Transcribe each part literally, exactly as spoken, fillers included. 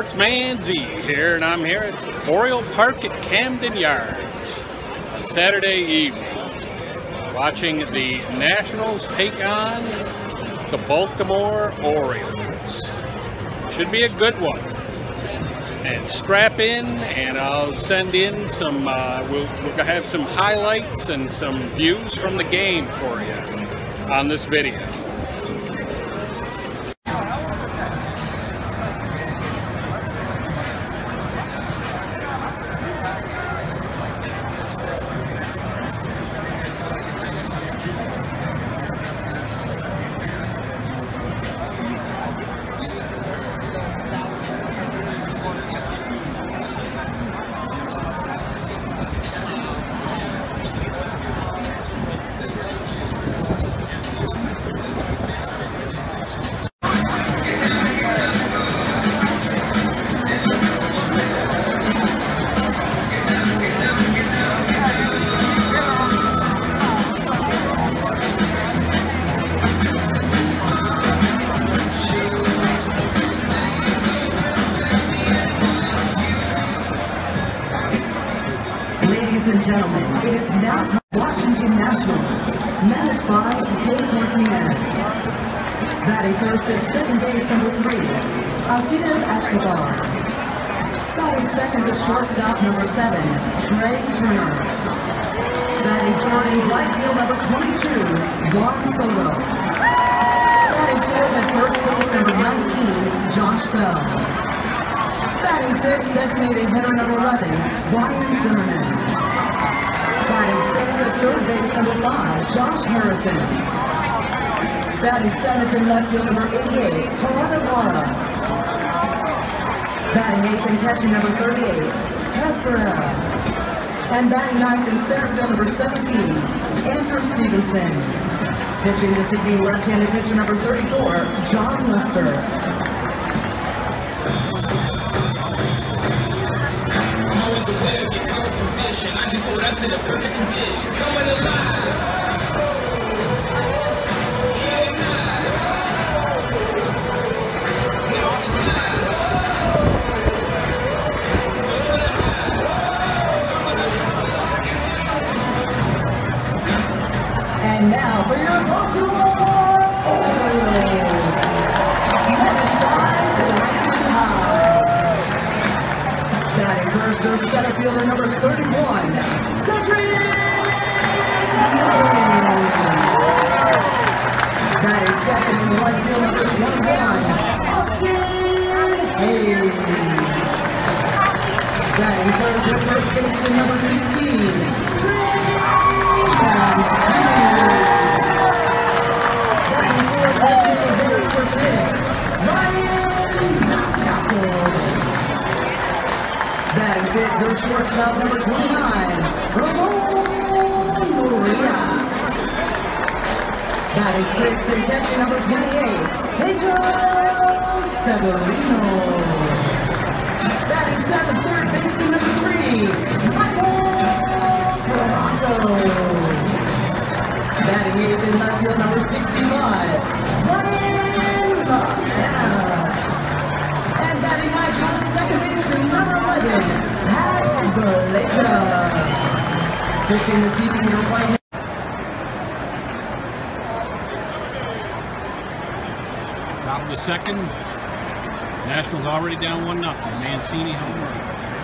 Sportsman Z here, and I'm here at Oriole Park at Camden Yards on Saturday evening, watching the Nationals take on the Baltimore Orioles. Should be a good one. And strap in, and I'll send in some, uh, we'll, we'll have some highlights and some views from the game for you on this video. Ladies and gentlemen, it is now time Washington Nationals, managed by Dave Martinez. Batting first at second base, number three, Alcides Escobar. Batting second at shortstop, number seven, Trey Turner. Batting third in right field, number twenty-two, Juan Soto. Batting fourth at first base, number nineteen, Josh Bell. Batting fifth, designated hitter number eleven, Ryan Zimmerman. Batting sixth at third base, number five, Josh Harrison. Batting seventh in left field, number eighty-eight, Karanawara. Batting eighth and catching, number thirty-eight, Cascarera. And batting ninth in center field, number seventeen, Andrew Stevenson. Pitching this evening, left-handed pitcher number thirty-four, Jon Lester. Aware of your current position, I just hold up to the perfect condition. Coming alive. Yeah, nah. Now's the time. Don't try to hide. And now for your Baltimore Orioles. Managed by Ryan Harvey. Batting first or center fielder number thirty-one, Cedric. Batting second in the right field, number twenty-one, Austin Hayes. Batting third at first baseman, number sixteen, Batting fourth at fielder number six, Ryan Mountcastle. Batting fifth for shortstop number twenty-nine, Ramon Urias. Batting sixth and catching number twenty-eight, Pedro Severino. Batting seventh, third baseman number three, Michael Toronto. Batting eighth in left field number sixty-five, Ryan McMahon. And batting ninth on second baseman number eleven, Harvey. Pitching this evening, your right. Top of the second, Nationals already down one nothing. Mancini home run.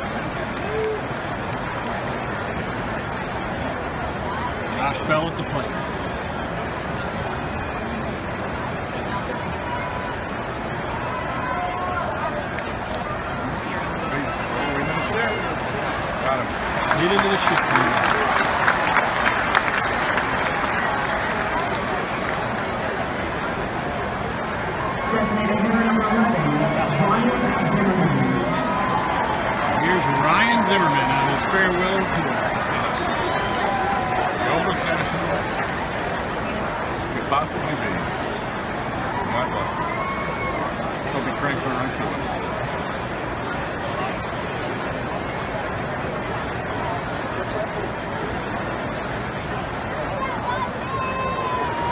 Josh Bell at the plate. Got him. Lead into the shift. Designated hitter number eleven, Ryan Zimmerman. Here's Ryan Zimmerman on his farewell tour. The Oprah's National could possibly be my boss. Toby Craig's on right to us.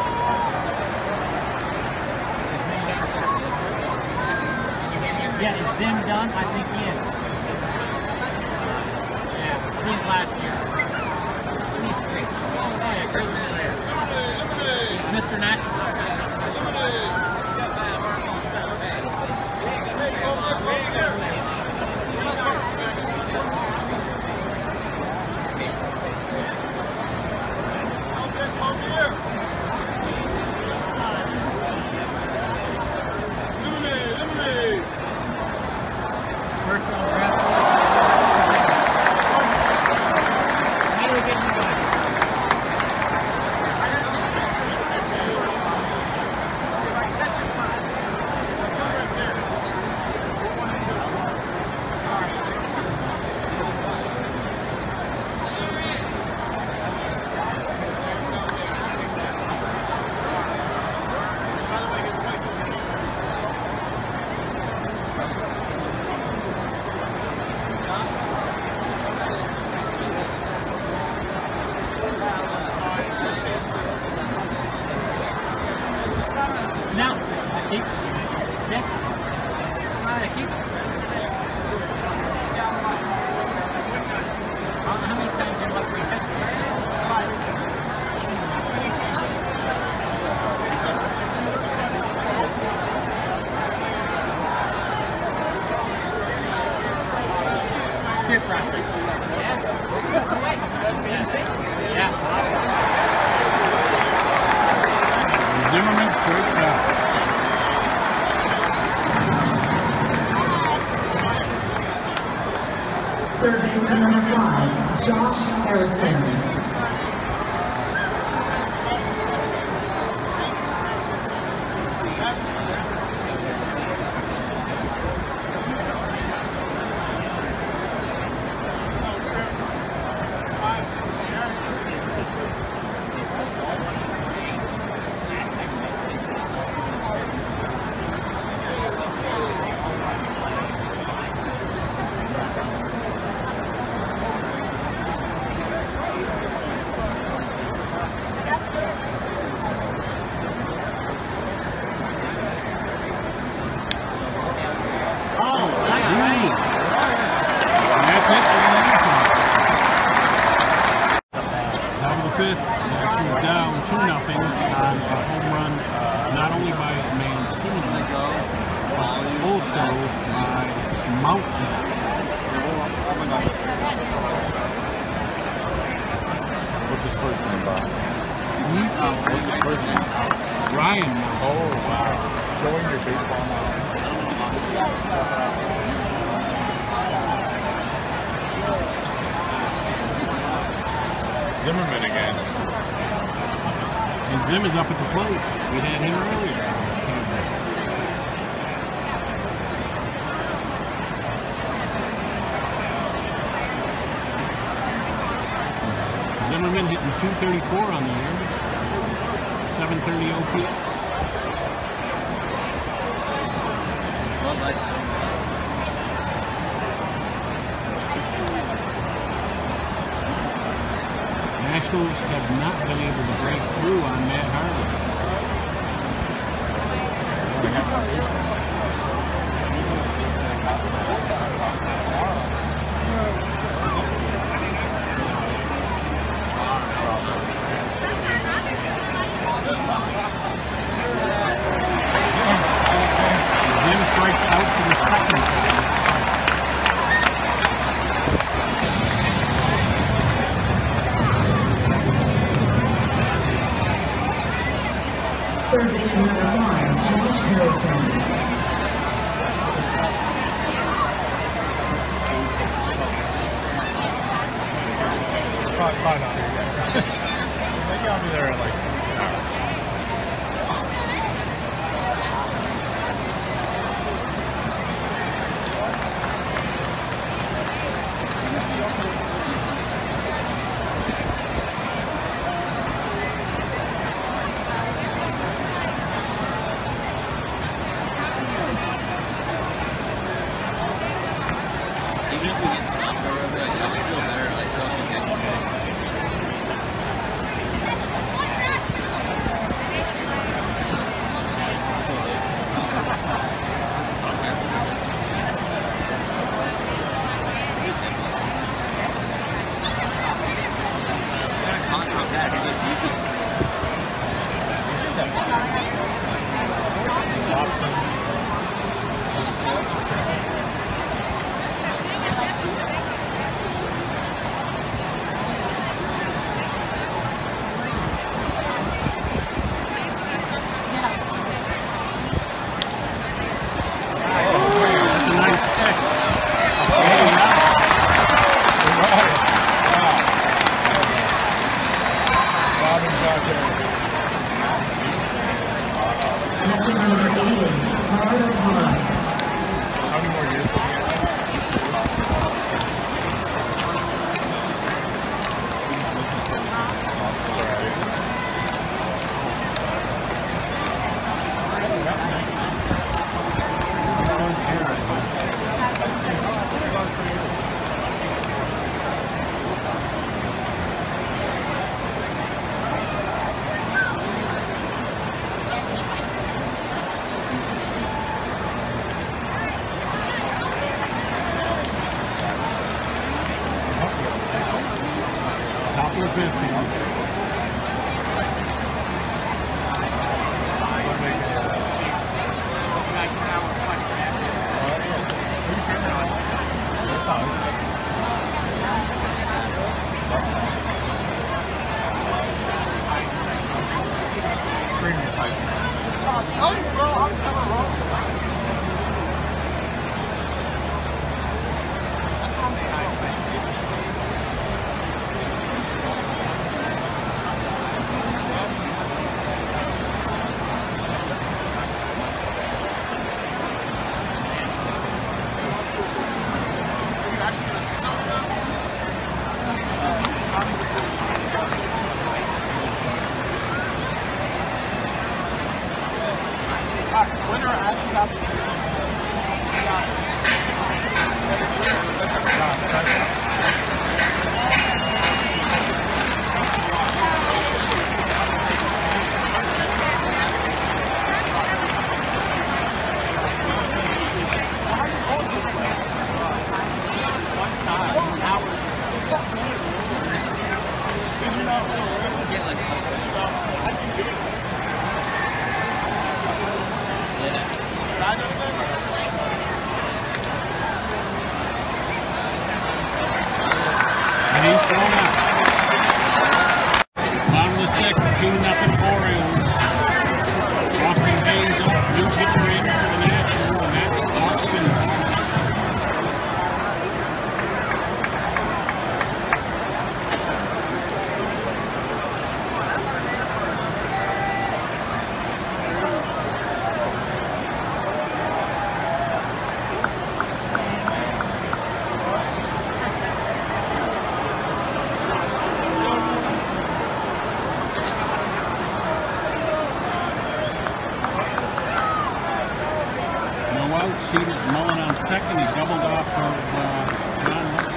Yeah. Zim done? I think he is. Yeah, he's last year. He's great. Oh, yeah, great. He's Mister National. First round draft. How do we get you guys? Now, I keep. Yeah. I keep. How, how many times have you left me? Fifth round. Yeah. Yeah. Zimmerman straight out. Third baseman number five, Josh Harrison. Fifth, Nationals down two nothing on a home run, uh, not only by Mancini, but also by Mountain. What's his first name, Bob? Hmm? Uh, what's his first name? Ryan. Oh, wow. Showing your baseball now. Zimmerman again. And Zim is up at the plate. We had him earlier. Zimmerman hitting two thirty-four on the year. seven thirty O P S. Well, nice. Nationals have not been able to break through on Matt Harvey. Jim strikes out to the second time. Third baseman number five, Josh Harrison. Probably, probably not here yet. Maybe I'll be there at like an hour. Even if we get stopped or whatever, like, I feel better, like, social distancing. for fifty. I'll tell you, bro, I'm coming wrong. That's what I'm saying. Winner actually has to say something. And he's thrown out. Bottom of the sixth, two nothing Orioles. Austin Hayes up, new pitcher in for the Nationals, and that's Austin. Mullen on second, he doubled off of uh, Jon Lester.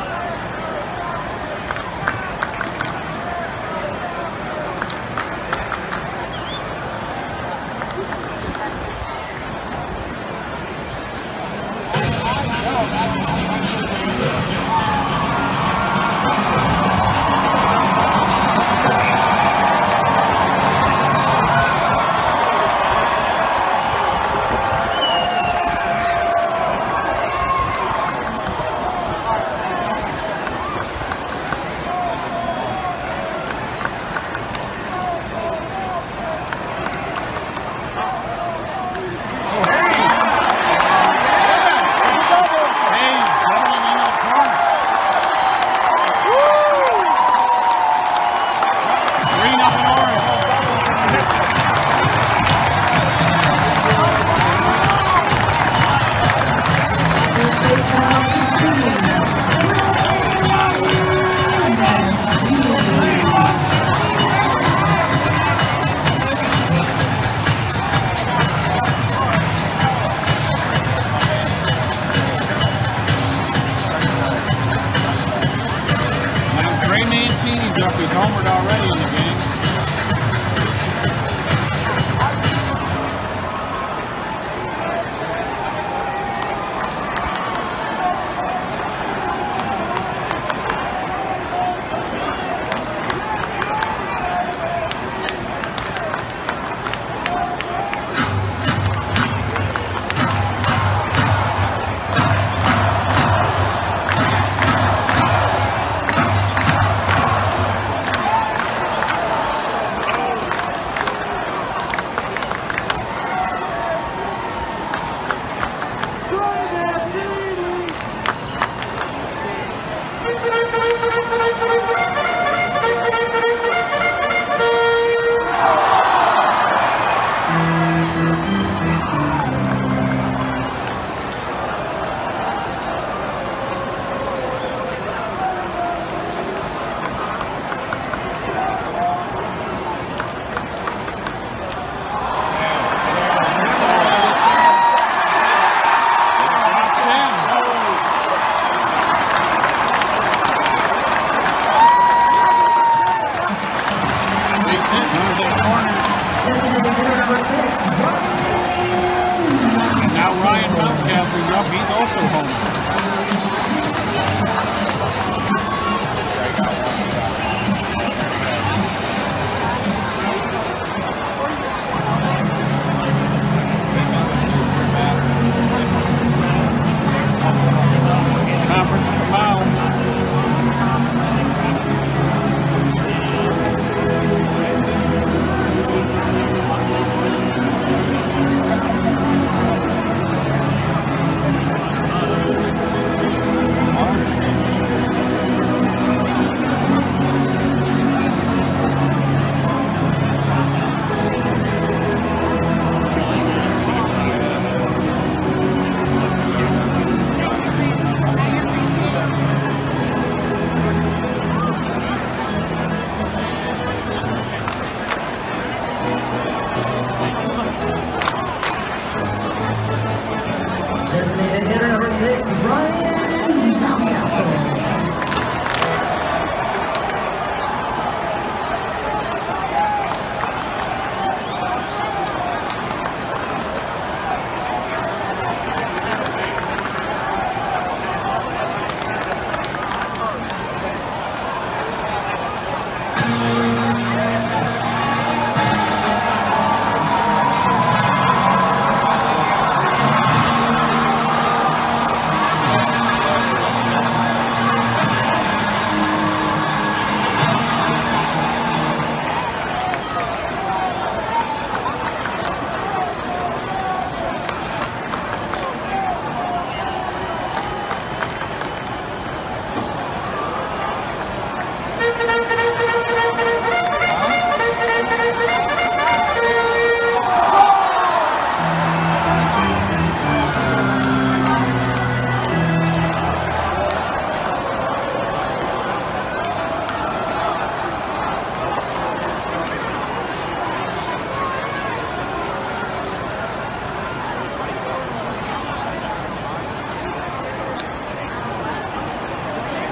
He's up, he's homered already in the game.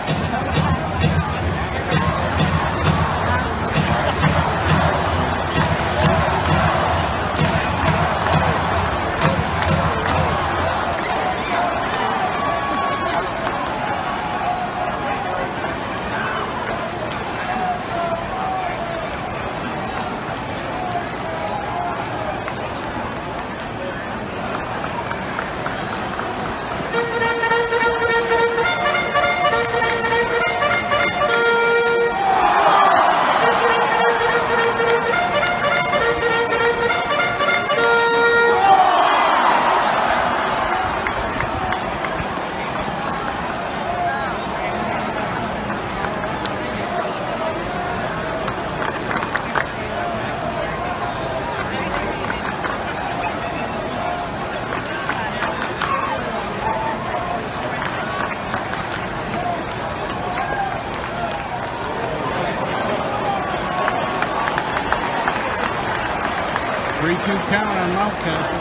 three two count on Mountcastle.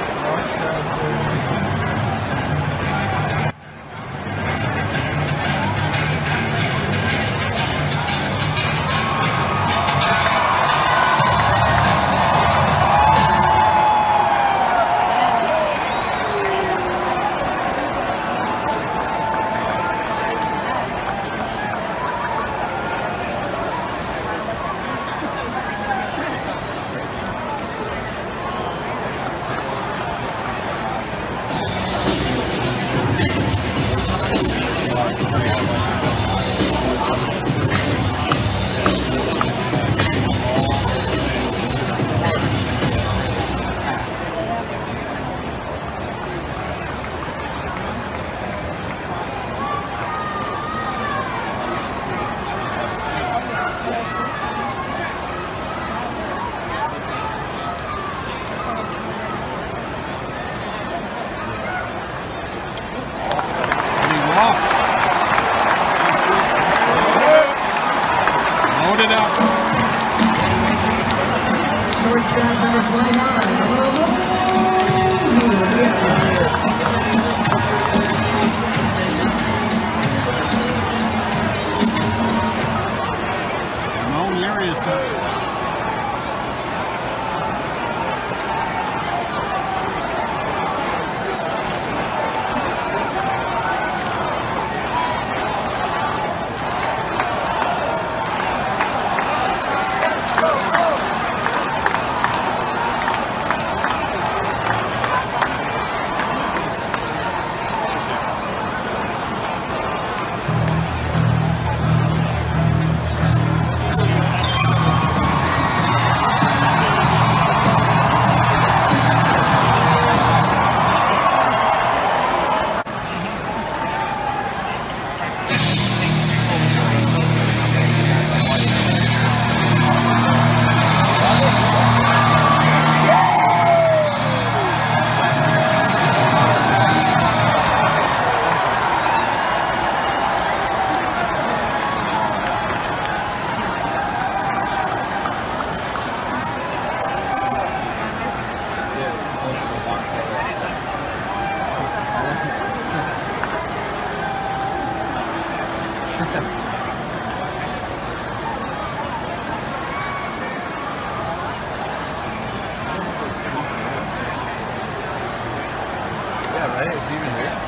Loaded up. Shortstop number twenty-nine. No area set. Yeah, right? Is he even here?